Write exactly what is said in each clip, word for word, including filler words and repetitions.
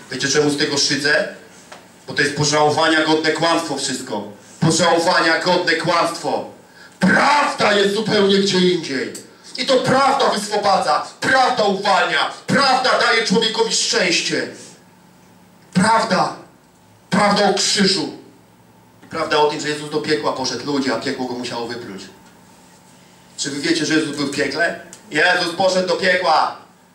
Wiecie czemu z tego szydzę? Bo to jest pożałowania godne kłamstwo wszystko. Pożałowania godne kłamstwo. Prawda jest zupełnie gdzie indziej. I to prawda wyswobadza, prawda uwalnia, prawda daje człowiekowi szczęście. Prawda. Prawda o krzyżu. Prawda o tym, że Jezus do piekła poszedł, ludzie, a piekło go musiało wypluć. Czy wy wiecie, że Jezus był w piekle? Jezus poszedł do piekła.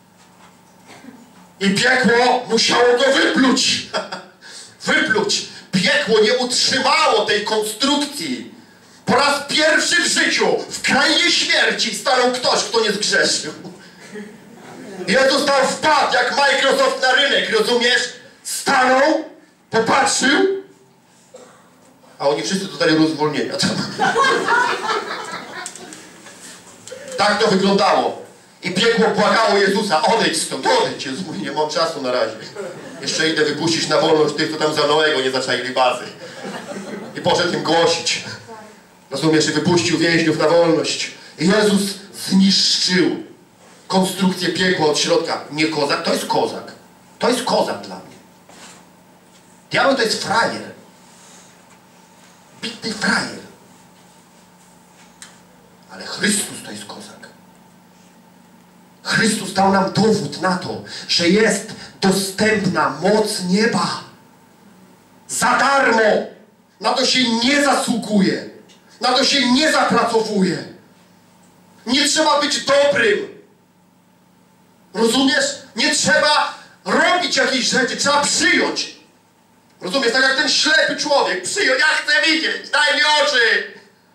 I piekło musiało go wypluć. Wypluć. Piekło nie utrzymało tej konstrukcji. Po raz pierwszy w życiu, w krainie śmierci, stanął ktoś, kto nie zgrzeszył. Jezus tam wpadł, jak Microsoft na rynek, rozumiesz? Stanął, popatrzył, a oni wszyscy dostali rozwolnienia. Tak to wyglądało. I piekło błagało Jezusa, odejdź stąd, odejdź. Jezus mówi, nie mam czasu na razie. Jeszcze idę wypuścić na wolność tych, co tam za Noego nie zaczaili bazy. I poszedł im głosić. Rozumiesz, i wypuścił więźniów na wolność. I Jezus zniszczył konstrukcję piekła od środka. Nie kozak, to jest kozak. To jest kozak dla mnie. Diabeł to jest frajer. Bitny frajer. Ale Chrystus to jest kozak. Chrystus dał nam dowód na to, że jest dostępna moc nieba. Za darmo. Na to się nie zasługuje. Na to się nie zapracowuje. Nie trzeba być dobrym. Rozumiesz? Nie trzeba robić jakiejś rzeczy. Trzeba przyjąć. Rozumiesz? Tak jak ten ślepy człowiek. Przyjąć. Ja chcę widzieć. Daj mi oczy.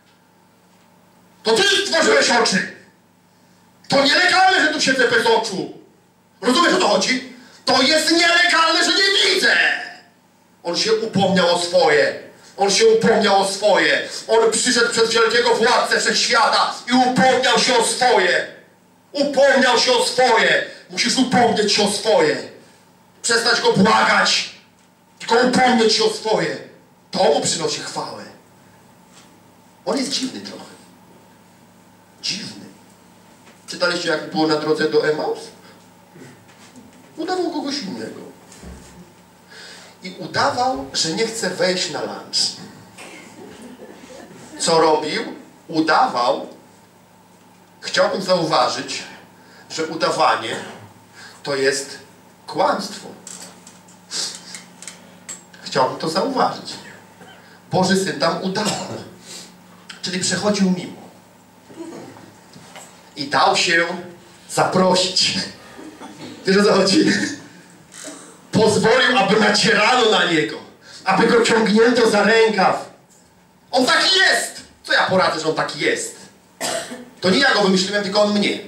To ty stworzyłeś oczy. To nielegalne, że tu siedzę bez oczu. Rozumiesz, o co chodzi? To jest nielegalne, że nie widzę. On się upomniał o swoje. On się upomniał o swoje. On przyszedł przed wielkiego władcę wszechświata i upomniał się o swoje. Upomniał się o swoje. Musisz upomnieć się o swoje. Przestać go błagać. Tylko upomnieć się o swoje. To mu przynosi chwałę. On jest dziwny trochę. Dziwny. Czytaliście, jak było na drodze do Emaus? Udawał kogoś innego. I udawał, że nie chce wejść na lunch. Co robił? Udawał. Chciałbym zauważyć, że udawanie to jest kłamstwo. Chciałbym to zauważyć. Boży Syn tam udawał. Czyli przechodził mimo. I dał się zaprosić. Wiesz, o co chodzi? Pozwolił, aby nacierano na niego. Aby go ciągnięto za rękaw. On taki jest! Co ja poradzę, że on taki jest? To nie ja go wymyśliłem, tylko on mnie.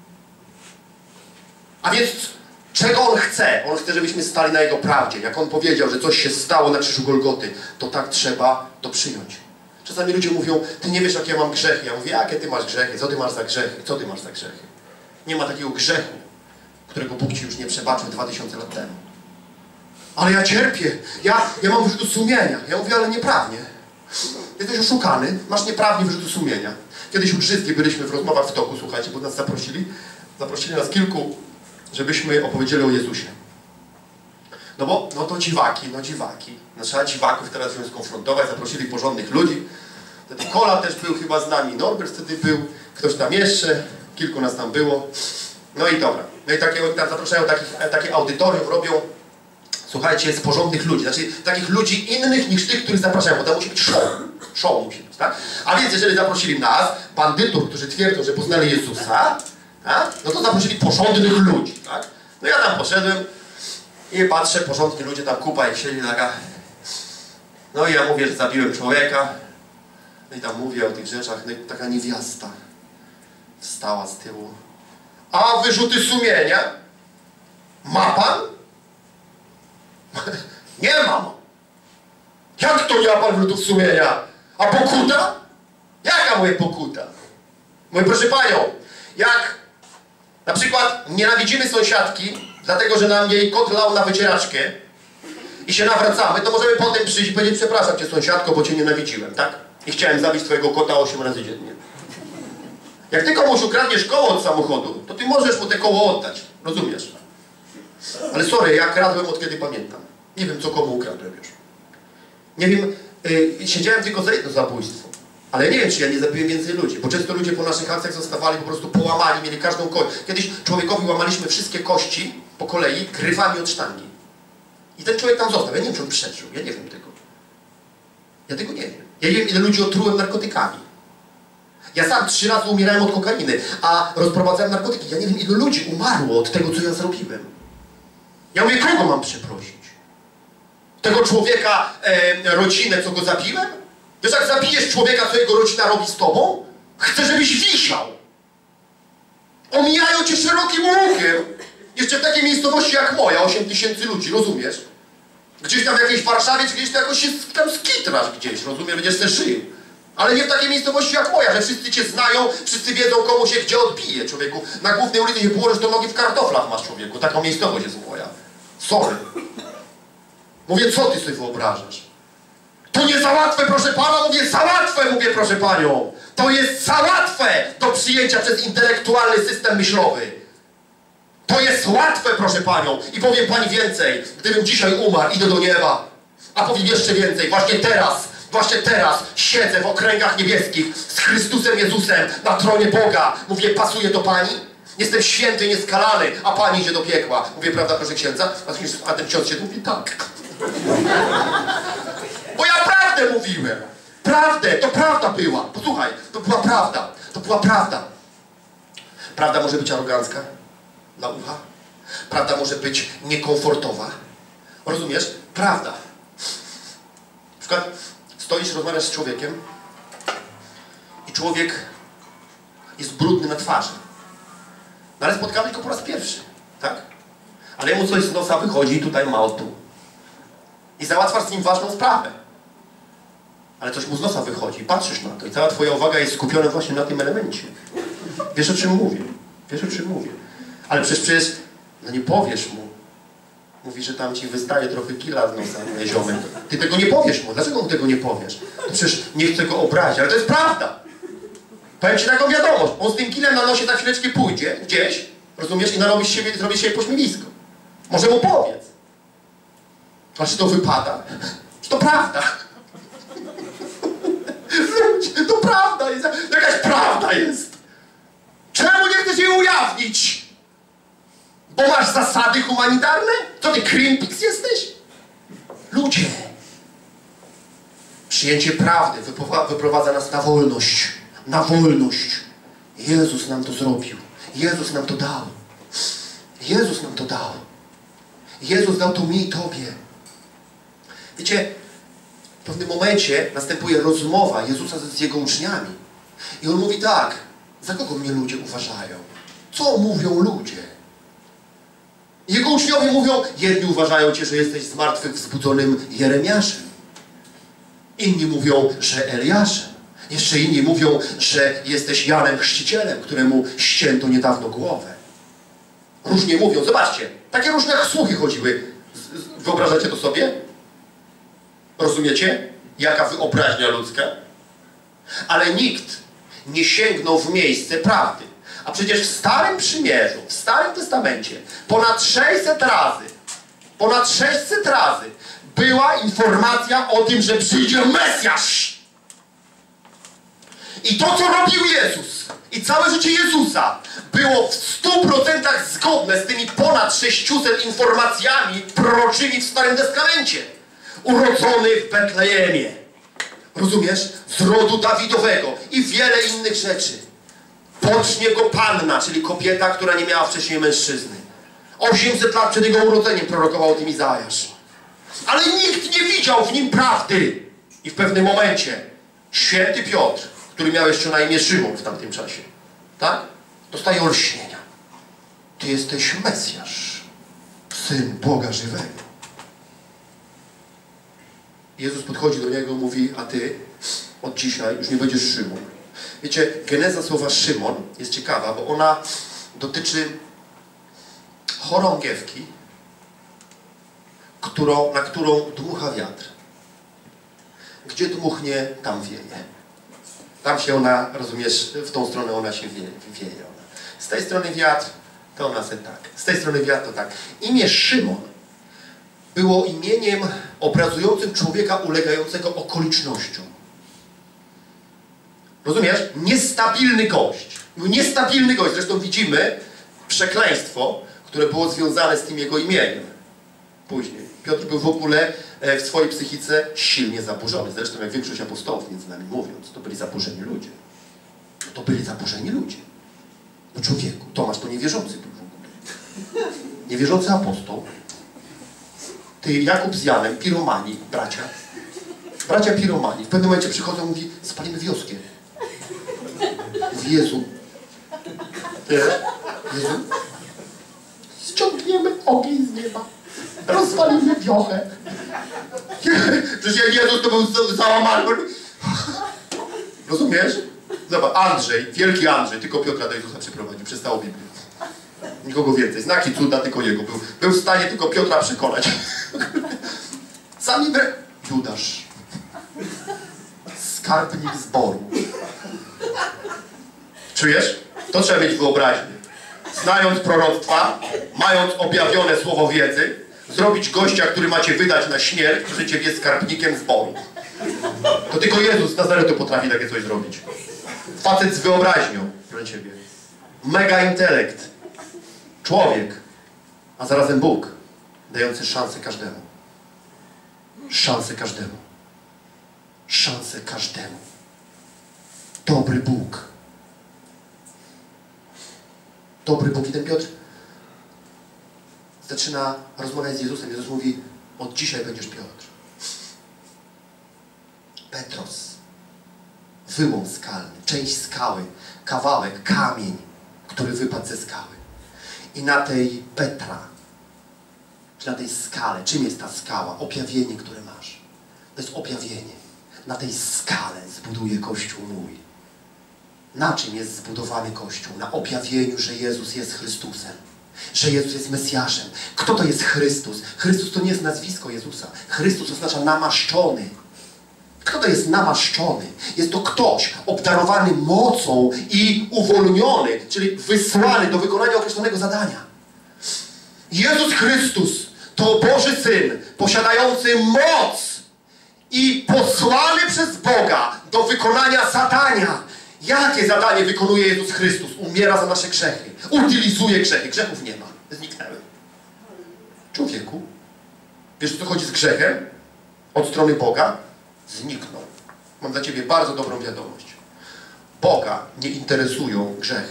A więc czego on chce? On chce, żebyśmy stali na jego prawdzie. Jak on powiedział, że coś się stało na krzyżu Golgoty, to tak trzeba to przyjąć. Czasami ludzie mówią, ty nie wiesz, jakie ja mam grzechy. Ja mówię, jakie ty masz grzechy? Co ty masz za grzechy? Co ty masz za grzechy? Nie ma takiego grzechu, którego Bóg ci już nie przebaczył dwa tysiące lat temu. Ale ja cierpię. Ja, ja mam wyrzutu sumienia. Ja mówię, ale nieprawnie. Jesteś oszukany, masz nieprawnie wyrzutu sumienia. Kiedyś u Drzyzgi byliśmy w rozmowach w toku, słuchajcie, bo nas zaprosili. Zaprosili nas kilku, żebyśmy opowiedzieli o Jezusie. No bo, no to dziwaki, no dziwaki. No trzeba dziwaków teraz wziąć skonfrontować, zaprosili porządnych ludzi. Wtedy Kola też był chyba z nami, Norbert wtedy był, ktoś tam jeszcze, kilku nas tam było. No i dobra. No i takie, tam zapraszają takich, takie audytorium, robią, słuchajcie, z porządnych ludzi. Znaczy takich ludzi innych niż tych, których zapraszają, bo tam musi być show. Show musi być, tak? A więc jeżeli zaprosili nas, bandytów, którzy twierdzą, że poznali Jezusa, tak? No to zaprosili porządnych ludzi, tak? No ja tam poszedłem i patrzę, porządni ludzie, tam kupa ich siedzi, taka... No i ja mówię, że zabiłem człowieka. No i tam mówię o tych rzeczach, no i taka niewiasta wstała z tyłu. A wyrzuty sumienia? Ma pan? Nie mam. Jak to nie ma pan wyrzutów sumienia? A pokuta? Jaka moja pokuta? Mówię, proszę panią, jak na przykład nienawidzimy sąsiadki, dlatego że nam jej kot lał na wycieraczkę i się nawracamy, to możemy potem przyjść i powiedzieć, przepraszam cię sąsiadko, bo cię nienawidziłem, tak? I chciałem zabić twojego kota osiem razy dziennie. Jak ty komuś ukradniesz koło od samochodu, to ty możesz mu te koło oddać. Rozumiesz? Ale sorry, ja kradłem od kiedy pamiętam. Nie wiem, co komu ukradłem już. Nie wiem, yy, siedziałem tylko za jedno zabójstwo. Ale ja nie wiem, czy ja nie zabiłem więcej ludzi, bo często ludzie po naszych akcjach zostawali po prostu połamani, mieli każdą kość. Kiedyś człowiekowi łamaliśmy wszystkie kości po kolei grywami od sztangi. I ten człowiek tam został. Ja nie wiem, czy on przeżył. Ja nie wiem tego. Ja tego nie wiem. Ja nie wiem, ile ludzi otrułem narkotykami. Ja sam trzy razy umierałem od kokainy, a rozprowadzałem narkotyki. Ja nie wiem, ile ludzi umarło od tego, co ja zrobiłem. Ja mówię, kogo mam przeprosić? Tego człowieka, e, rodzinę, co go zabiłem? Wiesz, jak zabijesz człowieka, co jego rodzina robi z tobą? Chcę, żebyś wisiał. Omijają cię szerokim łukiem. Jeszcze w takiej miejscowości jak moja, osiem tysięcy ludzi, rozumiesz? Gdzieś tam w jakiejś Warszawie, czy gdzieś tam jakoś się tam skitrasz gdzieś, rozumiesz? Będziesz też żył. Ale nie w takiej miejscowości jak moja, że wszyscy cię znają, wszyscy wiedzą, komu się gdzie odbije, człowieku. Na głównej ulicy się położysz, to nogi w kartoflach masz, człowieku. Taką miejscowość jest moja. Sorry. Mówię, co ty sobie wyobrażasz? To nie za łatwe, proszę pana, mówię, za łatwe, mówię, proszę panią. To jest za łatwe do przyjęcia przez intelektualny system myślowy. To jest łatwe, proszę panią. I powiem pani więcej, gdybym dzisiaj umarł, idę do nieba. A powiem jeszcze więcej, właśnie teraz, właśnie teraz siedzę w okręgach niebieskich z Chrystusem Jezusem na tronie Boga. Mówię, pasuje to pani? Jestem święty, nieskalany, a pani idzie do piekła. Mówię, prawda, proszę księdza? A ten ksiądz się mówi, tak. Bo ja prawdę mówiłem. Prawdę, to prawda była. Posłuchaj, to była prawda. To była prawda. Prawda może być arogancka dla ucha. Prawda może być niekomfortowa. Rozumiesz? Prawda. Na przykład stoisz, rozmawiasz z człowiekiem i człowiek jest brudny na twarzy. No ale spotkałeś go po raz pierwszy, tak? Ale jemu coś z nosa wychodzi i tutaj ma o tu. I załatwasz z nim ważną sprawę. Ale coś mu z nosa wychodzi i patrzysz na to i cała twoja uwaga jest skupiona właśnie na tym elemencie. Wiesz, o czym mówię. Wiesz, o czym mówię. Ale przecież, przecież no nie powiesz mu. Mówi, że tam ci wystaje trochę kila z nosa, nie, ziomek. Ty tego nie powiesz mu. Dlaczego mu tego nie powiesz? To przecież nie chcę go obrazić, ale to jest prawda. Powiem ci taką wiadomość. On z tym kilem na nosie tak chwileczkę pójdzie gdzieś, rozumiesz, i narobisz siebie, zrobisz siebie pośmiewisko. Może mu powiedz. A czy to wypada? Czy to prawda? Ludzie, to prawda jest. Jakaś prawda jest. Czemu nie chcesz jej ujawnić? Bo masz zasady humanitarne? Co ty, Greenpeace jesteś? Ludzie. Przyjęcie prawdy wyprowadza nas na wolność. Na wolność. Jezus nam to zrobił. Jezus nam to dał. Jezus nam to dał. Jezus dał to mi i tobie. Wiecie, w pewnym momencie następuje rozmowa Jezusa z Jego uczniami. I On mówi tak, za kogo mnie ludzie uważają? Co mówią ludzie? Jego uczniowie mówią, jedni uważają Cię, że jesteś zmartwychwzbudzonym Jeremiaszem. Inni mówią, że Eliaszem. Jeszcze inni mówią, że jesteś Janem Chrzcicielem, któremu ścięto niedawno głowę. Różnie mówią. Zobaczcie, takie różne słuchy chodziły. Wyobrażacie to sobie? Rozumiecie? Jaka wyobraźnia ludzka? Ale nikt nie sięgnął w miejsce prawdy. A przecież w Starym Przymierzu, w Starym Testamencie ponad sześćset razy, ponad sześćset razy była informacja o tym, że przyjdzie Mesjasz. I to, co robił Jezus i całe życie Jezusa było w stu procentach zgodne z tymi ponad sześciuset informacjami proroczymi w Starym Testamencie. Urodzony w Betlejemie. Rozumiesz? Z rodu Dawidowego i wiele innych rzeczy. Pocznie go panna, czyli kobieta, która nie miała wcześniej mężczyzny. osiemset lat przed jego urodzeniem prorokował o tym Izajasz. Ale nikt nie widział w nim prawdy. I w pewnym momencie święty Piotr, który miał jeszcze na imię Szymon w tamtym czasie, tak? Dostaje olśnienia. Ty jesteś Mesjasz, Syn Boga żywego. Jezus podchodzi do niego i mówi, a ty od dzisiaj już nie będziesz Szymon. Wiecie, geneza słowa Szymon jest ciekawa, bo ona dotyczy chorągiewki, którą, na którą dmucha wiatr. Gdzie dmuchnie, tam wieje. Tam się ona, rozumiesz, w tą stronę ona się wieje. wieje ona. Z tej strony wiatr, To ona se tak. Z tej strony wiatr to tak. Imię Szymon było imieniem obrazującym człowieka ulegającego okolicznościom. Rozumiesz? Niestabilny gość. Był niestabilny gość. Zresztą widzimy przekleństwo, które było związane z tym jego imieniem. Później. Piotr był w ogóle w swojej psychice silnie zaburzony. Zresztą jak większość apostołów, między nami mówiąc, to byli zaburzeni ludzie. To byli zaburzeni ludzie. No człowieku, Tomasz to niewierzący był w ogóle. Niewierzący apostoł. Ty, Jakub z Janem, piromani, bracia. Bracia piromani. W pewnym momencie przychodzą i mówi, spalimy wioskę. W Jezu. Jezu. Ściągniemy ogień z nieba. Rozwalimy wiochę. Przecież Jezus to był załamany. Rozumiesz? Zobacz, Andrzej, wielki Andrzej, tylko Piotra do Jezusa przyprowadził, przestało Biblię. Nikogo więcej. Znaki cuda tylko jego. Był, był w stanie tylko Piotra przekonać. Sami bre... Judasz. Skarbnik zboru. Czujesz? To trzeba mieć wyobraźnię. Znając proroctwa, mając objawione słowo wiedzy, zrobić gościa, który macie wydać na śmierć, który cię jest skarbnikiem zboru. To tylko Jezus z Nazaretu potrafi takie coś zrobić. Facet z wyobraźnią dla ciebie. Mega intelekt. Człowiek, a zarazem Bóg, dający szansę każdemu. Szansę każdemu. Szansę każdemu. Dobry Bóg. Dobry Bóg. I ten Piotr zaczyna rozmawiać z Jezusem. Jezus mówi, od dzisiaj będziesz Piotr. Petros. Wyłom skalny, część skały, kawałek, kamień, który wypadł ze skały. I na tej Petra, czy na tej skale, czym jest ta skała? Objawienie, które masz. To jest objawienie. Na tej skale zbuduję Kościół mój. Na czym jest zbudowany Kościół? Na objawieniu, że Jezus jest Chrystusem. Że Jezus jest Mesjaszem. Kto to jest Chrystus? Chrystus to nie jest nazwisko Jezusa. Chrystus oznacza namaszczony. Kto to jest namaszczony? Jest to ktoś obdarowany mocą i uwolniony, czyli wysłany do wykonania określonego zadania. Jezus Chrystus to Boży Syn, posiadający moc i posłany przez Boga do wykonania zadania. Jakie zadanie wykonuje Jezus Chrystus? Umiera za nasze grzechy. Utylizuje grzechy. Grzechów nie ma. Zniknęły. Człowieku, wiesz, o co chodzi z grzechem? Od strony Boga? Zniknął. Mam dla ciebie bardzo dobrą wiadomość. Boga nie interesują grzechy.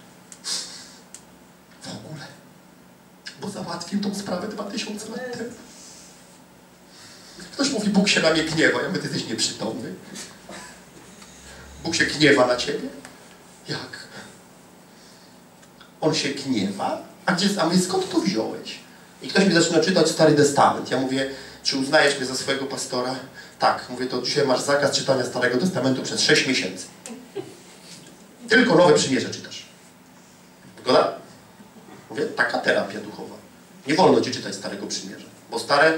W ogóle. Bo załatwił tą sprawę dwa tysiące lat temu. Ktoś mówi, Bóg się na mnie gniewa. Ja mówię, ty jesteś nieprzytomny. Bóg się gniewa na ciebie? Jak? On się gniewa? A gdzie, a my skąd to wziąłeś? I ktoś mi zaczyna czytać Stary Testament. Ja mówię, czy uznajesz mnie za swojego pastora? Tak. Mówię, to dzisiaj masz zakaz czytania Starego Testamentu przez sześć miesięcy. Tylko Nowe Przymierze czytasz. Zgoda? Mówię, taka terapia duchowa. Nie wolno ci czytać Starego Przymierza, bo stare...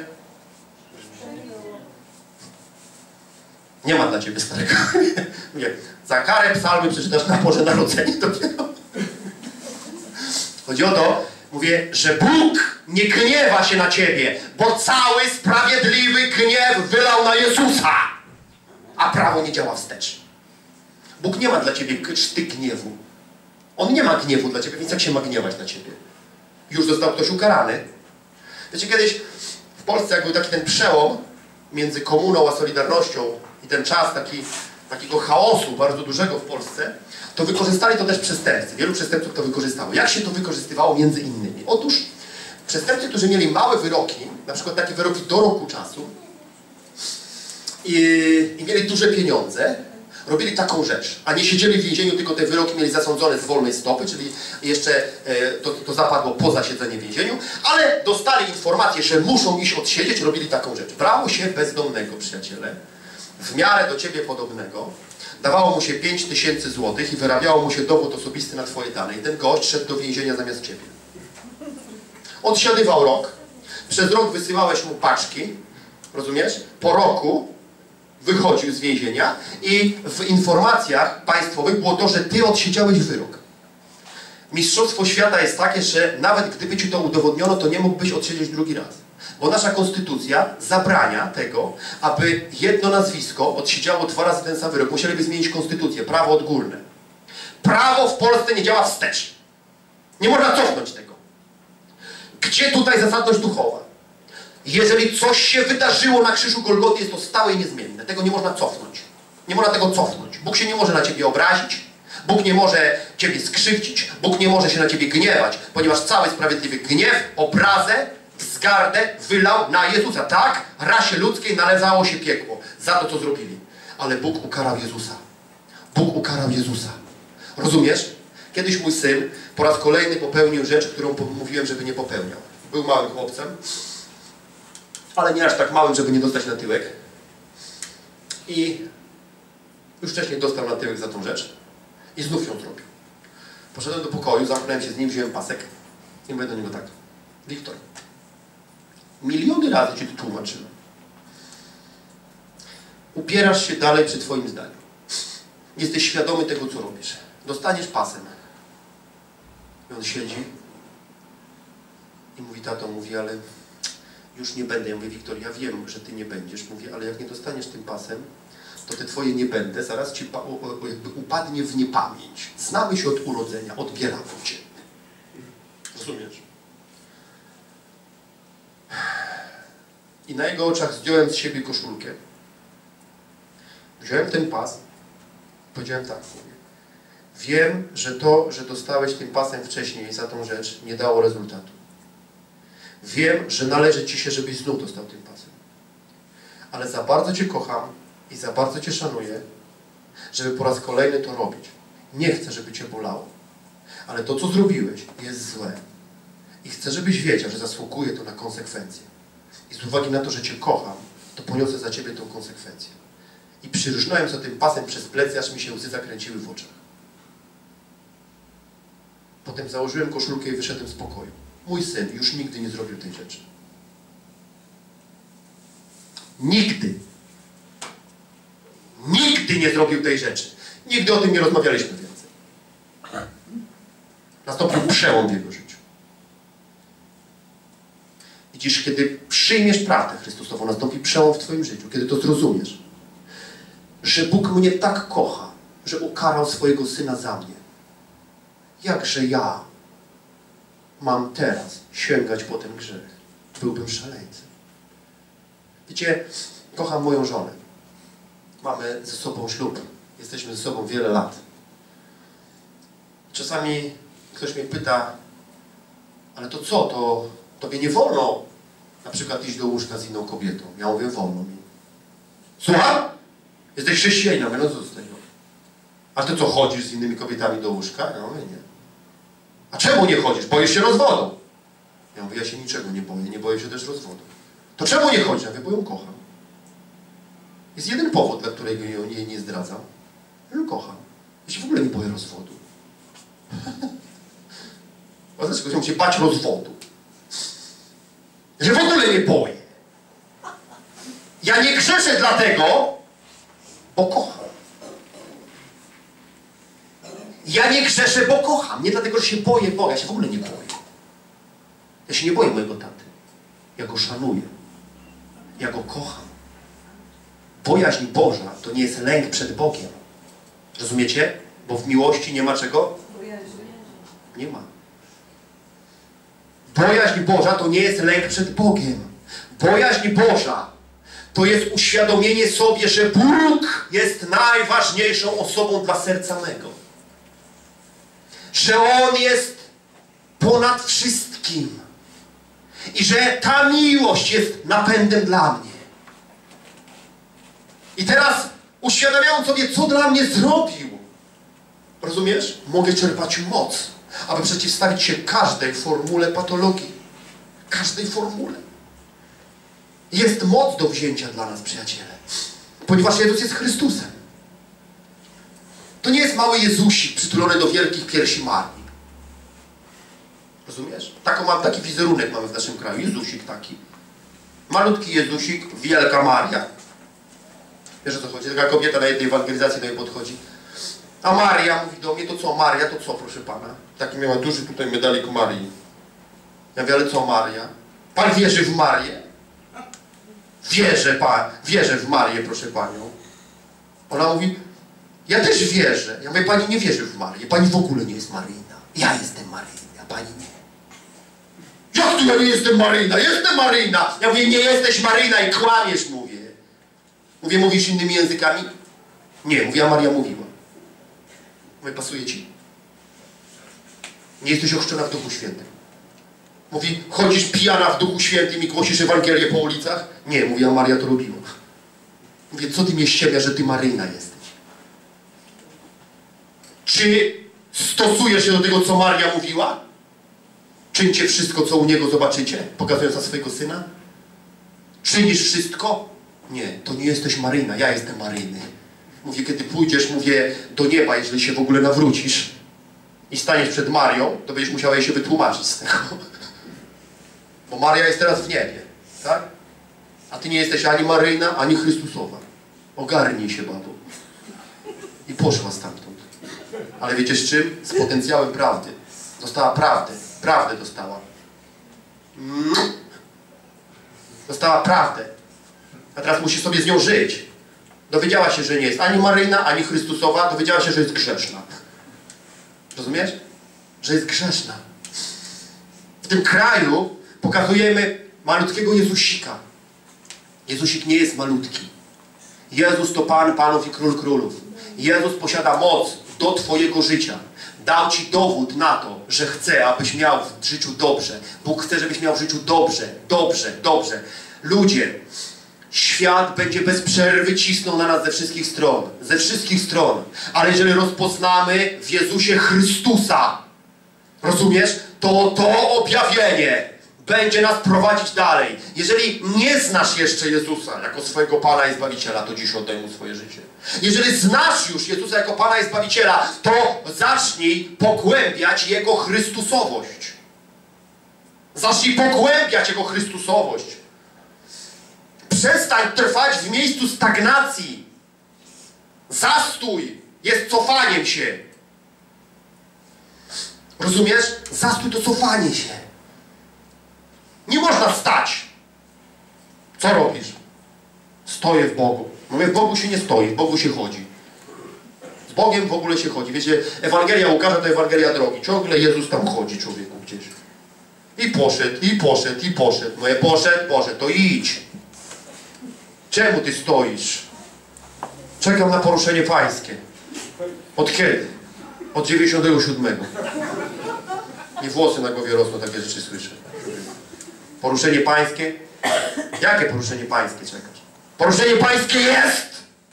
Nie ma dla ciebie starego. Mówię, za karę psalmy przeczytasz na Boże Narodzenie dopiero. Chodzi o to, mówię, że Bóg nie gniewa się na ciebie, bo cały sprawiedliwy gniew wylał na Jezusa, a prawo nie działa wstecz. Bóg nie ma dla ciebie krzty gniewu. On nie ma gniewu dla ciebie, więc jak się ma gniewać na ciebie? Już został ktoś ukarany. Wiecie, kiedyś w Polsce, jak był taki ten przełom między komuną a Solidarnością i ten czas taki, takiego chaosu bardzo dużego w Polsce, to wykorzystali to też przestępcy. Wielu przestępców to wykorzystało. Jak się to wykorzystywało między innymi? Otóż przestępcy, którzy mieli małe wyroki, na przykład takie wyroki do roku czasu i, i mieli duże pieniądze, robili taką rzecz, a nie siedzieli w więzieniu, tylko te wyroki mieli zasądzone z wolnej stopy, czyli jeszcze e, to, to zapadło poza siedzenie w więzieniu, ale dostali informację, że muszą iść odsiedzieć, robili taką rzecz. Brało się bezdomnego, przyjaciele, w miarę do ciebie podobnego, dawało mu się pięć tysięcy złotych i wyrabiało mu się dowód osobisty na twoje dane. I ten gość szedł do więzienia zamiast ciebie. Odsiadywał rok. Przez rok wysyłałeś mu paczki, rozumiesz? Po roku wychodził z więzienia i w informacjach państwowych było to, że ty odsiedziałeś wyrok. Mistrzostwo świata jest takie, że nawet gdyby ci to udowodniono, to nie mógłbyś odsiedzieć drugi raz. Bo nasza konstytucja zabrania tego, aby jedno nazwisko odsiedziało dwa razy ten sam wyrok. Musieliby zmienić konstytucję, prawo odgórne. Prawo w Polsce nie działa wstecz. Nie można cofnąć tego. Gdzie tutaj zasadność duchowa? Jeżeli coś się wydarzyło na krzyżu Golgoty, jest to stałe i niezmienne. Tego nie można cofnąć. Nie można tego cofnąć. Bóg się nie może na ciebie obrazić. Bóg nie może ciebie skrzywdzić. Bóg nie może się na ciebie gniewać, ponieważ cały sprawiedliwy gniew, obrazę, wzgardę wylał na Jezusa. Tak, rasie ludzkiej należało się piekło za to, co zrobili. Ale Bóg ukarał Jezusa. Bóg ukarał Jezusa. Rozumiesz? Kiedyś mój syn po raz kolejny popełnił rzecz, którą mówiłem, żeby nie popełniał. Był małym chłopcem, ale nie aż tak małym, żeby nie dostać na tyłek. I już wcześniej dostał na tyłek za tą rzecz. I znów ją zrobił. Poszedłem do pokoju, zamknąłem się z nim, wziąłem pasek i mówię do niego tak: Wiktor, miliony razy ci to tłumaczyłem. Upierasz się dalej przy twoim zdaniu. Jesteś świadomy tego, co robisz. Dostaniesz pasem. I on siedzi i mówi: tato, mówi, ale już nie będę. Ja mówię: Wiktor, ja wiem, że ty nie będziesz. Mówi: ale jak nie dostaniesz tym pasem, to te twoje nie będę zaraz ci jakby upadnie w niepamięć. Znamy się od urodzenia, odbieramy cię. Rozumiesz? I na jego oczach zdjąłem z siebie koszulkę. Wziąłem ten pas. Powiedziałem tak: mówię, wiem, że to, że dostałeś tym pasem wcześniej za tą rzecz, nie dało rezultatu. Wiem, że należy ci się, żebyś znów dostał tym pasem. Ale za bardzo cię kocham i za bardzo cię szanuję, żeby po raz kolejny to robić. Nie chcę, żeby cię bolało. Ale to, co zrobiłeś, jest złe. I chcę, żebyś wiedział, że zasługuje to na konsekwencje. I z uwagi na to, że cię kocham, to poniosę za ciebie tą konsekwencję. I przyrżnąłem za tym pasem przez plecy, aż mi się łzy zakręciły w oczach. Potem założyłem koszulkę i wyszedłem z pokoju. Mój syn już nigdy nie zrobił tej rzeczy. Nigdy. Nigdy nie zrobił tej rzeczy. Nigdy o tym nie rozmawialiśmy więcej. Nastąpił przełom w jego życiu. Widzisz, kiedy przyjmiesz prawdę Chrystusową, nastąpi przełom w twoim życiu, kiedy to zrozumiesz, że Bóg mnie tak kocha, że ukarał swojego Syna za mnie. Jakże ja mam teraz sięgać po ten grzech? Byłbym szaleńcem. Wiecie, kocham moją żonę. Mamy ze sobą ślub. Jesteśmy ze sobą wiele lat. Czasami ktoś mnie pyta: ale to co, to tobie nie wolno na przykład iść do łóżka z inną kobietą? Ja mówię: wolno mi. Słucham? Jesteś chrześcijaninem, no co z tego? A ty co, chodzisz z innymi kobietami do łóżka? Ja mówię: nie. A czemu nie chodzisz? Boisz się rozwodu? Ja mówię: ja się niczego nie boję, nie boję się też rozwodu. To czemu nie chodzisz? Ja mówię: bo ją kocham. Jest jeden powód, dla którego ją nie, nie zdradzam. Ja ją kocham. Ja się w ogóle nie boję rozwodu. A dlaczego chciałbym się bać rozwodu? Ja się w ogóle nie boję. Ja nie grzeszę dlatego, bo kocham. Ja nie grzeszę, bo kocham. Nie dlatego, że się boję Boga. Ja się w ogóle nie boję. Ja się nie boję mojego taty. Ja go szanuję. Ja go kocham. Bojaźń Boża to nie jest lęk przed Bogiem. Rozumiecie? Bo w miłości nie ma czego? Nie ma. Bojaźń Boża to nie jest lęk przed Bogiem. Bojaźń Boża to jest uświadomienie sobie, że Bóg jest najważniejszą osobą dla serca mego. Że On jest ponad wszystkim. I że ta miłość jest napędem dla mnie. I teraz uświadamiając sobie, co dla mnie zrobił, rozumiesz? Mogę czerpać moc, aby przeciwstawić się każdej formule patologii. Każdej formule. Jest moc do wzięcia dla nas, przyjaciele. Ponieważ Jezus jest Chrystusem. To nie jest mały Jezusik przytulony do wielkich piersi Marii. Rozumiesz? Taką mam, taki wizerunek mamy w naszym kraju. Jezusik taki. Malutki Jezusik, wielka Maria. Wiesz, o co chodzi? Taka kobieta na jednej ewangelizacji do niej podchodzi. A Maria mówi do mnie, to co Maria, to co proszę pana? Taki miała duży tutaj medalik Marii. Ja mówię, ale co Maria? Pan wierzy w Marię? Wierzę, pan, wierzę w Marię, proszę panią. Ona mówi, ja też wierzę. Ja mówię, pani nie wierzy w Marię, pani w ogóle nie jest Maryjna. Ja jestem Maryjna, a pani nie. Jak tu ja nie jestem Maryjna? Jestem Maryjna! Ja mówię, nie jesteś Maryjna i kłamiesz, mówię. Mówię, mówisz innymi językami? Nie, mówię, a Maria mówiła. Mówię, pasuje ci? Nie jesteś ochrzczona w Duchu Świętym. Mówi, chodzisz pijana w Duchu Świętym i głosisz Ewangelię po ulicach? Nie, mówi, a Maria to robiła. Mówię, co ty mnie ściemia, że ty Maryjna jesteś? Czy stosujesz się do tego, co Maria mówiła? Czyńcie wszystko, co u niego zobaczycie, pokazując na swojego syna? Czynisz wszystko? Nie, to nie jesteś Maryjna, ja jestem Maryjny. Mówię, kiedy pójdziesz, mówię, do nieba, jeżeli się w ogóle nawrócisz i staniesz przed Marią, to będziesz musiała jej się wytłumaczyć z tego. Bo Maria jest teraz w niebie, tak? A ty nie jesteś ani Maryjna, ani Chrystusowa. Ogarnij się, babo. I poszła stamtąd. Ale wiecie z czym? Z potencjałem prawdy. Dostała prawdę. Prawdę dostała. Mm. Dostała prawdę. A teraz musi sobie z nią żyć. Dowiedziała się, że nie jest ani Maryjna, ani Chrystusowa. Dowiedziała się, że jest grzeszna. Rozumiesz? Że jest grzeszna. W tym kraju pokazujemy malutkiego Jezusika. Jezusik nie jest malutki. Jezus to Pan Panów i Król Królów. Jezus posiada moc do twojego życia. Dał ci dowód na to, że chce, abyś miał w życiu dobrze. Bóg chce, żebyś miał w życiu dobrze, dobrze, dobrze. Ludzie, świat będzie bez przerwy cisnął na nas ze wszystkich stron. Ze wszystkich stron. Ale jeżeli rozpoznamy w Jezusie Chrystusa, rozumiesz? To to objawienie będzie nas prowadzić dalej. Jeżeli nie znasz jeszcze Jezusa jako swojego Pana i Zbawiciela, to dziś oddaj Mu swoje życie. Jeżeli znasz już Jezusa jako Pana i Zbawiciela, to zacznij pogłębiać Jego Chrystusowość. Zacznij pogłębiać Jego Chrystusowość. Przestań trwać w miejscu stagnacji. Zastój jest cofaniem się. Rozumiesz? Zastój to cofanie się. Nie można stać. Co robisz? Stoję w Bogu. Mówię, w Bogu się nie stoi, w Bogu się chodzi. Z Bogiem w ogóle się chodzi. Wiecie, Ewangelia Łukasza to Ewangelia drogi. Ciągle Jezus tam chodzi, człowieku, gdzieś. I poszedł, i poszedł, i poszedł. Mówię, poszedł, poszedł, to idź. Czemu ty stoisz? Czekam na poruszenie pańskie. Od kiedy? Od dziewięćdziesiątego siódmego. I włosy na głowie rosną, takie rzeczy słyszę. Poruszenie pańskie? Jakie poruszenie pańskie czekasz? Poruszenie pańskie jest!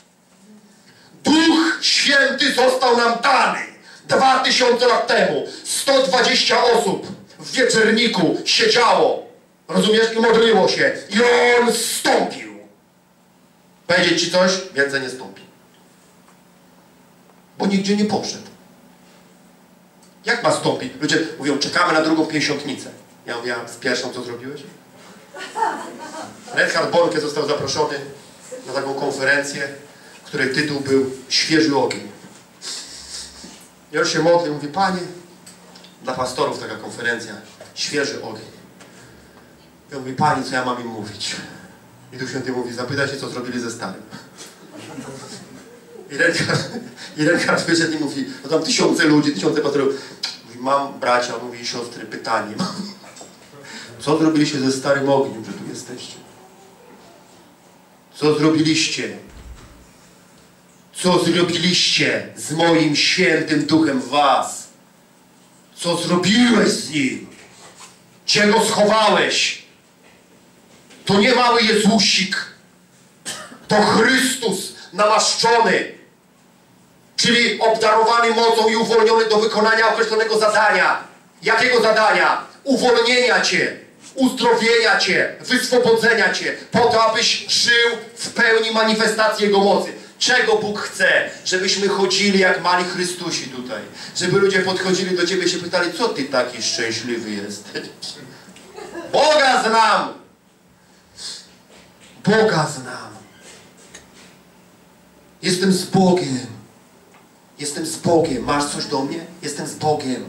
Duch Święty został nam dany. Dwa tysiące lat temu sto dwadzieścia osób w wieczerniku siedziało. Rozumiesz? I modliło się. I On zstąpił. Powiedzieć ci coś? Więcej nie stąpi. Bo nigdzie nie poszedł. Jak ma stąpić? Ludzie mówią, czekamy na drugą pięćdziesiątnicę. Ja mówię, z pierwszą co zrobiłeś? Reinhard Bonnke został zaproszony na taką konferencję, której tytuł był Świeży ogień. Ja już się modlę, mówię, Panie, dla pastorów taka konferencja, Świeży ogień. Ja mówię, Panie, co ja mam im mówić? I Duch Święty mówi, zapytaj się, co zrobili ze starym. I Reinhard, i Reinhard wyszedł i mówi, no tam tysiące ludzi, tysiące pastorów. Mówi, mam bracia, mówi siostry, pytanie mam. Co zrobiliście ze starym ogniem, że tu jesteście? Co zrobiliście? Co zrobiliście z moim świętym duchem w was? Co zrobiłeś z nim? Gdzie go schowałeś? To nie mały Jezusik. To Chrystus namaszczony. Czyli obdarowany mocą i uwolniony do wykonania określonego zadania. Jakiego zadania? Uwolnienia cię, uzdrowienia cię, wyswobodzenia cię, po to, abyś żył w pełni manifestacji Jego mocy. Czego Bóg chce? Żebyśmy chodzili jak mali Chrystusi tutaj. Żeby ludzie podchodzili do ciebie i się pytali, co ty taki szczęśliwy jesteś? Boga znam! Boga znam. Jestem z Bogiem. Jestem z Bogiem. Masz coś do mnie? Jestem z Bogiem.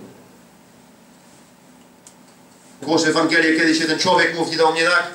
Głoszę Ewangelię, kiedyś jeden człowiek mówi do mnie tak,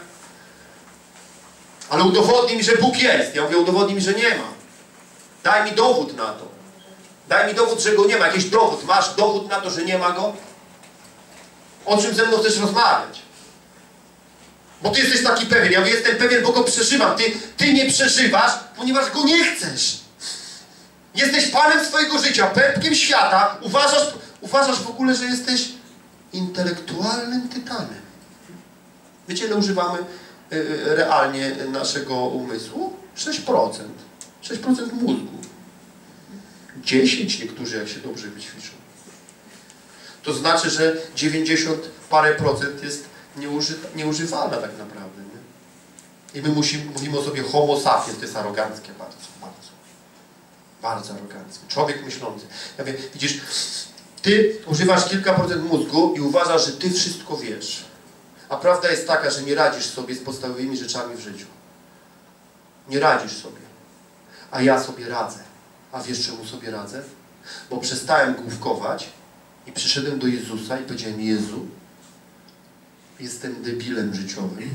ale udowodnij mi, że Bóg jest. Ja mówię, udowodnij mi, że nie ma. Daj mi dowód na to. Daj mi dowód, że Go nie ma. Jakiś dowód. Masz dowód na to, że nie ma Go? O czym ze mną chcesz rozmawiać? Bo Ty jesteś taki pewien. Ja mówię, jestem pewien, bo Go przeżywam. Ty, ty nie przeżywasz, ponieważ Go nie chcesz. Jesteś Panem swojego życia, pępkiem świata. Uważasz, uważasz w ogóle, że jesteś intelektualnym tytanem. Wiecie, ile używamy y, realnie naszego umysłu? sześć procent. sześć procent mózgu. dziesięć niektórzy, jak się dobrze wyćwiczą. To znaczy, że dziewięćdziesiąt parę procent jest nieuży, nieużywana tak naprawdę. Nie? I my musimy, mówimy o sobie homo sapiens, to jest aroganckie bardzo, bardzo. Bardzo aroganckie. Człowiek myślący. Ja wiem, widzisz, ty używasz kilka procent mózgu i uważasz, że ty wszystko wiesz. A prawda jest taka, że nie radzisz sobie z podstawowymi rzeczami w życiu. Nie radzisz sobie. A ja sobie radzę. A wiesz, czemu sobie radzę? Bo przestałem główkować i przyszedłem do Jezusa i powiedziałem: Jezu, jestem debilem życiowym.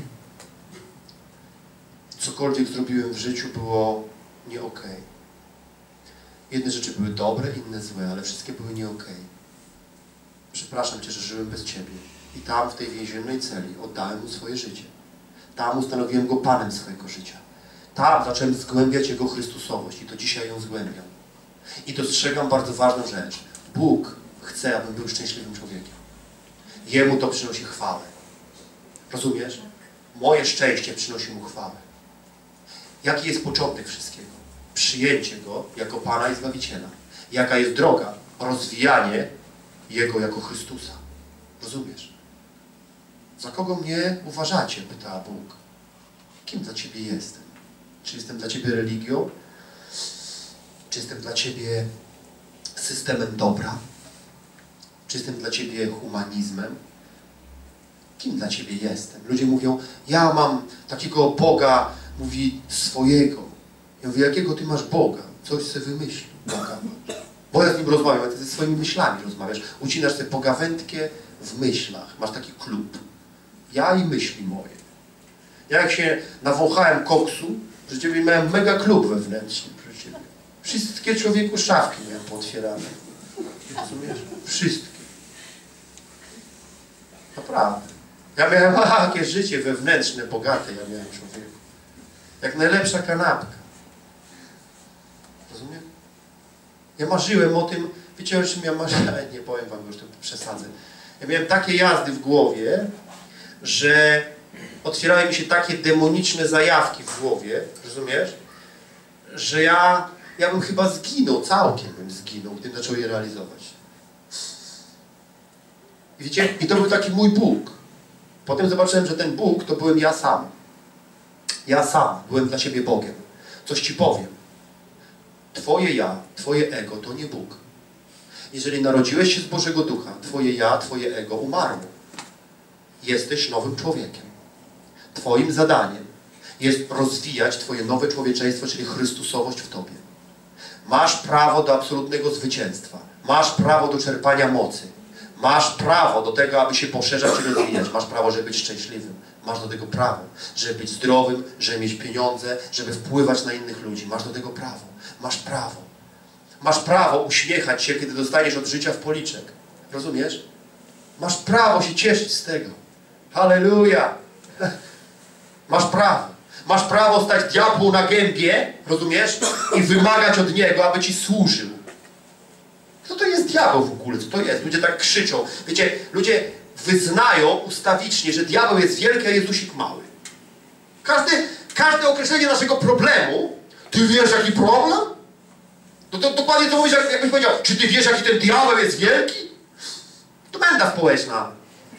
Cokolwiek zrobiłem w życiu było nie okej. Jedne rzeczy były dobre, inne złe, ale wszystkie były nie okej. Przepraszam Cię, że żyłem bez Ciebie. I tam, w tej więziennej celi, oddałem Mu swoje życie. Tam ustanowiłem Go Panem swojego życia. Tam zacząłem zgłębiać Jego Chrystusowość i to dzisiaj ją zgłębiam. I dostrzegam bardzo ważną rzecz. Bóg chce, abym był szczęśliwym człowiekiem. Jemu to przynosi chwałę. Rozumiesz? Moje szczęście przynosi Mu chwałę. Jaki jest początek wszystkiego? Przyjęcie Go jako Pana i Zbawiciela. Jaka jest droga? Rozwijanie Jego jako Chrystusa. Rozumiesz? Za kogo mnie uważacie? Pyta Bóg. Kim dla Ciebie jestem? Czy jestem dla Ciebie religią? Czy jestem dla Ciebie systemem dobra? Czy jestem dla Ciebie humanizmem? Kim dla Ciebie jestem? Ludzie mówią, ja mam takiego Boga, mówi, swojego. Ja mówię, jakiego Ty masz Boga? Coś sobie wymyślił. Boga. Bo ja z Nim rozmawiam, Ty ze swoimi myślami rozmawiasz. Ucinasz sobie pogawędkę w myślach. Masz taki klub. Ja i myśli moje. Ja jak się nawąchałem koksu, że Ciebie miałem mega klub wewnętrzny. Wszystkie człowieku szafki miałem pootwierane. Rozumiesz? Wszystkie. Naprawdę. Ja miałem jakie życie wewnętrzne, bogate ja miałem człowieku. Jak najlepsza kanapka. Rozumiem? Ja marzyłem o tym, wiecie o czym ja marzyłem? Nie powiem wam, już to przesadzę. Ja miałem takie jazdy w głowie, że otwierały mi się takie demoniczne zajawki w głowie, rozumiesz? Że ja, ja bym chyba zginął, całkiem bym zginął, gdybym zaczął je realizować. I wiecie? I to był taki mój Bóg. Potem zobaczyłem, że ten Bóg to byłem ja sam. Ja sam byłem dla Ciebie Bogiem. Coś Ci powiem. Twoje ja, Twoje ego to nie Bóg. Jeżeli narodziłeś się z Bożego Ducha, Twoje ja, Twoje ego umarło. Jesteś nowym człowiekiem. Twoim zadaniem jest rozwijać Twoje nowe człowieczeństwo, czyli Chrystusowość w Tobie. Masz prawo do absolutnego zwycięstwa. Masz prawo do czerpania mocy. Masz prawo do tego, aby się poszerzać i rozwijać. Masz prawo, żeby być szczęśliwym. Masz do tego prawo, żeby być zdrowym, żeby mieć pieniądze, żeby wpływać na innych ludzi. Masz do tego prawo. Masz prawo. Masz prawo uśmiechać się, kiedy dostaniesz od życia w policzek. Rozumiesz? Masz prawo się cieszyć z tego. Halleluja! Masz prawo. Masz prawo stać diabłu na gębie, rozumiesz? I wymagać od niego, aby ci służył. Co to jest diabeł w ogóle? Co to jest? Ludzie tak krzyczą. Wiecie, ludzie wyznają ustawicznie, że diabeł jest wielki, a Jezusik mały. Każdy, każde określenie naszego problemu, ty wiesz jaki problem? To, to dokładnie to mówisz, jak, jakbyś powiedział, czy ty wiesz jaki ten diabeł jest wielki? To menda społeczna.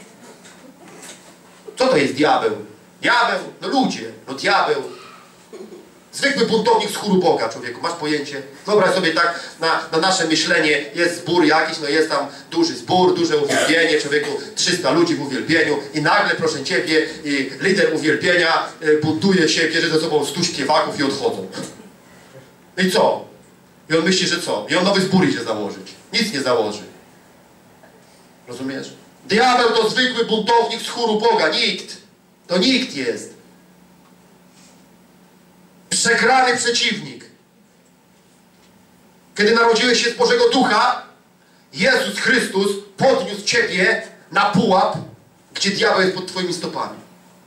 Co to jest diabeł? Diabeł? No ludzie. No diabeł. Zwykły buntownik z chóru Boga, człowieku. Masz pojęcie? Wyobraź sobie tak, na, na nasze myślenie jest zbór jakiś, no jest tam duży zbór, duże uwielbienie, człowieku, trzysta ludzi w uwielbieniu i nagle, proszę Ciebie, i lider uwielbienia y, buntuje się, bierze ze sobą stu śpiewaków i odchodzą. No i co? I on myśli, że co? I on nowy zbór idzie założyć. Nic nie założy. Rozumiesz? Diabeł to zwykły buntownik z chóru Boga. Nikt. To nikt jest. Przegrany przeciwnik. Kiedy narodziłeś się z Bożego Ducha, Jezus Chrystus podniósł ciebie na pułap, gdzie diabeł jest pod twoimi stopami.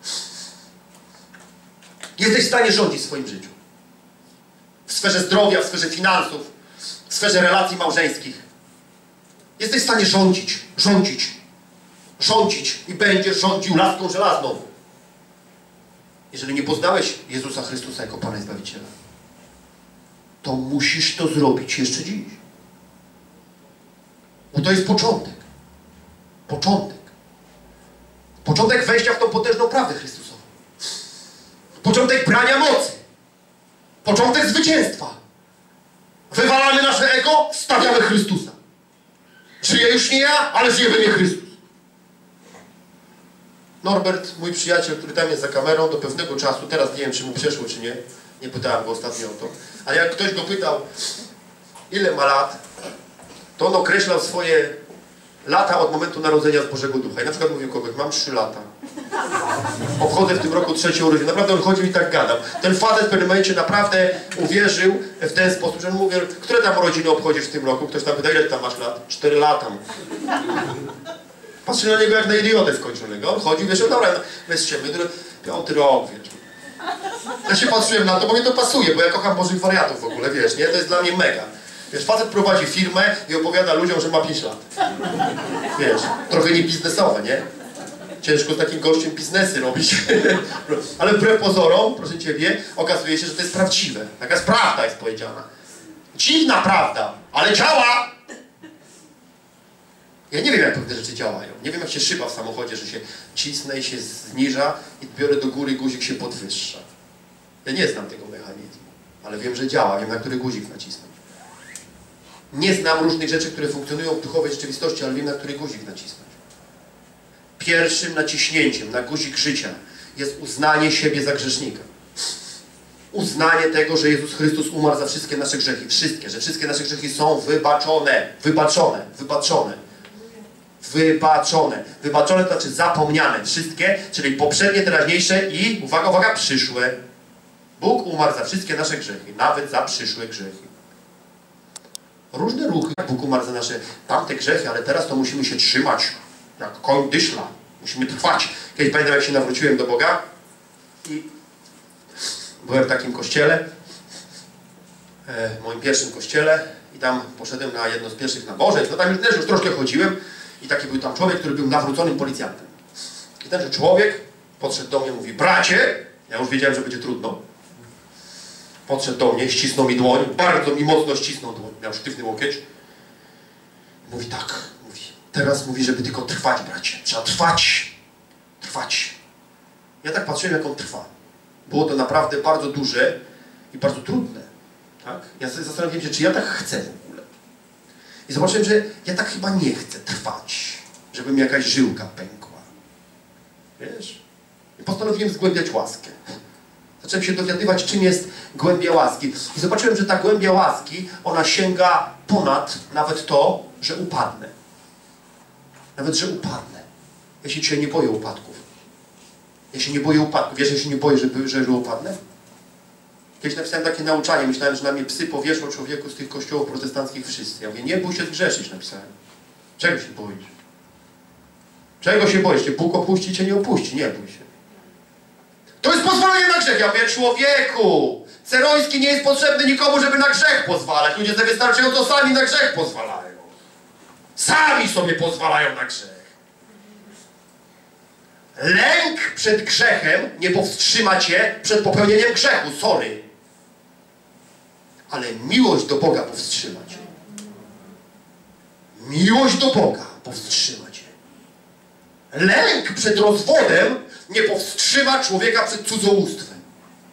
Jesteś w stanie rządzić w swoim życiu. W sferze zdrowia, w sferze finansów, w sferze relacji małżeńskich. Jesteś w stanie rządzić, rządzić, rządzić i będziesz rządził laską żelazną. Jeżeli nie poznałeś Jezusa Chrystusa jako Pana i Zbawiciela, to musisz to zrobić jeszcze dziś. Bo to jest początek. Początek. Początek wejścia w tą potężną prawdę Chrystusową. Początek brania mocy. Początek zwycięstwa. Wywalamy nasze ego, stawiamy Chrystusa. Żyję już nie ja, ale żyje we mnie Chrystus. Norbert, mój przyjaciel, który tam jest za kamerą, do pewnego czasu, teraz nie wiem, czy mu przeszło, czy nie, nie pytałem go ostatnio o to, ale jak ktoś go pytał, ile ma lat, to on określał swoje lata od momentu narodzenia z Bożego Ducha. I na przykład mówił kogoś, mam trzy lata. Obchodzę w tym roku trzecie urodziny. Naprawdę on chodził i tak gadał. Ten facet w pewnym momencie naprawdę uwierzył w ten sposób, że on mówi, które tam urodziny obchodzisz w tym roku? Ktoś tam pyta, ile tam masz lat? Cztery lata. Patrzy na niego jak na idiotę skończonego. On chodził, wiesz, no dobra, no, bez siebie, piąty rok, wiesz. Ja się patrzyłem na to, bo mnie to pasuje, bo ja kocham Bożych wariatów w ogóle, wiesz, nie? To jest dla mnie mega. Wiesz, facet prowadzi firmę i opowiada ludziom, że ma pięć lat. Wiesz, trochę nie biznesowe, nie? Ciężko z takim gościem biznesy robić. Ale wbrew pozorom, proszę Ciebie, okazuje się, że to jest prawdziwe. Taka jest prawda jest powiedziana. Dziwna prawda, ale działa! Ja nie wiem, jak pewne rzeczy działają. Nie wiem, jak się szyba w samochodzie, że się cisnę i się zniża i biorę do góry, guzik się podwyższa. Ja nie znam tego mechanizmu, ale wiem, że działa. Wiem, na który guzik nacisnąć. Nie znam różnych rzeczy, które funkcjonują w duchowej rzeczywistości, ale wiem, na który guzik nacisnąć. Pierwszym naciśnięciem na guzik życia jest uznanie siebie za grzesznika. Uznanie tego, że Jezus Chrystus umarł za wszystkie nasze grzechy. Wszystkie, że wszystkie nasze grzechy są wybaczone. Wybaczone. Wybaczone. Wybaczone. Wybaczone to znaczy zapomniane. Wszystkie, czyli poprzednie, teraźniejsze i, uwaga, uwaga, przyszłe. Bóg umarł za wszystkie nasze grzechy. Nawet za przyszłe grzechy. Różne ruchy. Bóg umarł za nasze tamte grzechy, ale teraz to musimy się trzymać. Jak koń dyszla. Musimy trwać. Kiedyś pamiętam, jak się nawróciłem do Boga i byłem w takim kościele, e, w moim pierwszym kościele i tam poszedłem na jedno z pierwszych nabożeństw. No tam już też już troszkę chodziłem i taki był tam człowiek, który był nawróconym policjantem. I tenże człowiek podszedł do mnie i mówi, bracie, ja już wiedziałem, że będzie trudno. Podszedł do mnie, ścisnął mi dłoń, bardzo mi mocno ścisnął dłoń, miał sztywny łokieć. Mówi tak, mówi, teraz mówi, żeby tylko trwać, bracie. Trzeba trwać, trwać. Ja tak patrzyłem, jak on trwa. Było to naprawdę bardzo duże i bardzo trudne. Tak? Ja sobie zastanawiałem się, czy ja tak chcę w ogóle. I zobaczyłem, że ja tak chyba nie chcę trwać, żeby mi jakaś żyłka pękła. Wiesz? I postanowiłem zgłębiać łaskę. Zacząłem się dowiadywać, czym jest głębia łaski. I zobaczyłem, że ta głębia łaski, ona sięga ponad nawet to, że upadnę. Nawet, że upadnę. Ja się dzisiaj nie boję upadków. Ja się nie boję upadków. Wiesz, ja się nie boję, że, że, że upadnę? Kiedyś napisałem takie nauczanie. Myślałem, że na mnie psy powieszą człowieku z tych kościołów protestanckich wszyscy. Ja mówię, nie bój się zgrzeszyć, napisałem. Czego się boisz? Czego się boisz? Cię Bóg opuści, cię nie opuści. Nie bój się. To jest pozwolenie na grzech. Ja mówię, człowieku, Ceroński nie jest potrzebny nikomu, żeby na grzech pozwalać. Ludzie sobie wystarczająco sami na grzech pozwalają. Sami sobie pozwalają na grzech. Lęk przed grzechem nie powstrzyma cię przed popełnieniem grzechu. Sorry. Ale miłość do Boga powstrzyma cię. Miłość do Boga powstrzyma cię. Lęk przed rozwodem nie powstrzyma człowieka przed cudzołóstwem.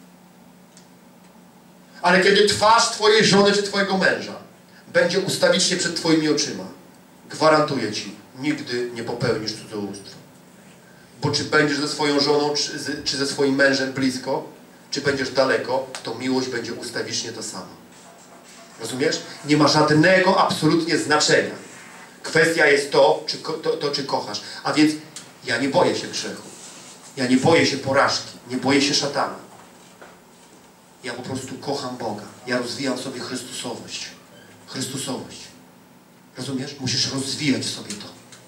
Ale kiedy twarz twojej żony czy twojego męża będzie ustawicznie przed twoimi oczyma, gwarantuję ci, nigdy nie popełnisz cudzołóstwa. Bo czy będziesz ze swoją żoną, czy, z, czy ze swoim mężem blisko, czy będziesz daleko, to miłość będzie ustawicznie ta sama. Rozumiesz? Nie ma żadnego absolutnie znaczenia. Kwestia jest to czy, to, to, czy kochasz. A więc ja nie boję się grzechu. Ja nie boję się porażki. Nie boję się szatana. Ja po prostu kocham Boga. Ja rozwijam w sobie Chrystusowość. Chrystusowość. Rozumiesz? Musisz rozwijać w sobie to.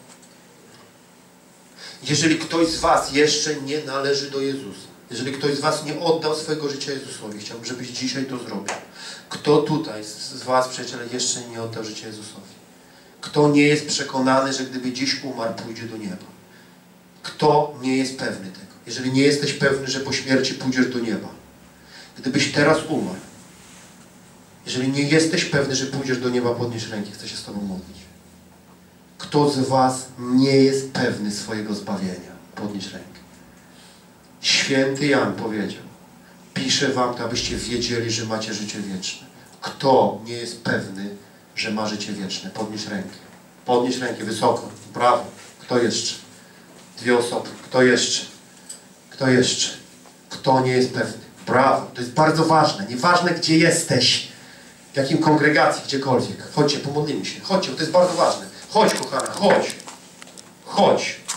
Jeżeli ktoś z was jeszcze nie należy do Jezusa, jeżeli ktoś z was nie oddał swojego życia Jezusowi, chciałbym, żebyś dzisiaj to zrobił. Kto tutaj z was, przyjaciele, jeszcze nie oddał życia Jezusowi? Kto nie jest przekonany, że gdyby dziś umarł, pójdzie do nieba? Kto nie jest pewny tego? Jeżeli nie jesteś pewny, że po śmierci pójdziesz do nieba, gdybyś teraz umarł, jeżeli nie jesteś pewny, że pójdziesz do nieba, podnieś rękę, chcę się z tobą modlić. Kto z was nie jest pewny swojego zbawienia? Podnieś rękę. Święty Jan powiedział, piszę wam to, abyście wiedzieli, że macie życie wieczne. Kto nie jest pewny, że ma życie wieczne? Podnieś rękę. Podnieś rękę wysoko. Brawo. Kto jeszcze? Dwie osoby. Kto jeszcze? Kto jeszcze? Kto nie jest pewny? Brawo. To jest bardzo ważne. Nieważne, gdzie jesteś, w jakim kongregacji, gdziekolwiek. Chodźcie, pomodlimy się. Chodźcie, to jest bardzo ważne. Chodź, kochana, chodź. Chodź.